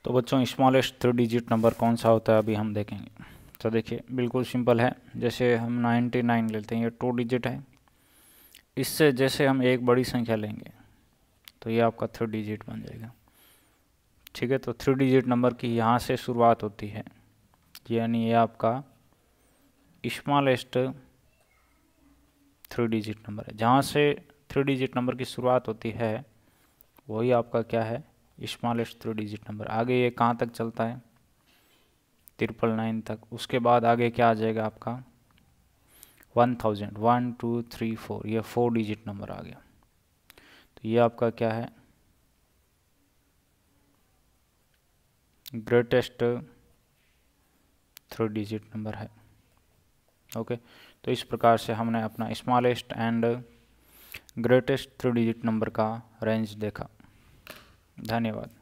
तो बच्चों smallest 3 digit number कौन सा होता है अभी हम देखेंगे। तो देखिए बिल्कुल सिंपल है। जैसे हम 99 लेते हैं, ये 2 डिजिट है। इससे जैसे हम एक बड़ी संख्या लेंगे तो ये आपका 3 डिजिट बन जाएगा। ठीक है, तो 3 डिजिट नंबर की यहाँ से शुरुआत होती है, यानी ये आपका स्मॉलेस्ट 3 डिजिट नंबर है। जहाँ से 3 डिजिट नंबर की शुरुआत होती है वही आपका क्या है, स्मॉलेस्ट 3 डिजिट नंबर। आगे ये कहाँ तक चलता है, 999 तक। उसके बाद आगे क्या आ जाएगा आपका 1000, 1 2 3 4, ये 4 डिजिट नंबर आ गया। तो ये आपका क्या है, ग्रेटेस्ट 3 डिजिट नंबर है। ओके, तो इस प्रकार से हमने अपना smallest and greatest 3 digit number का रेंज देखा। धन्यवाद।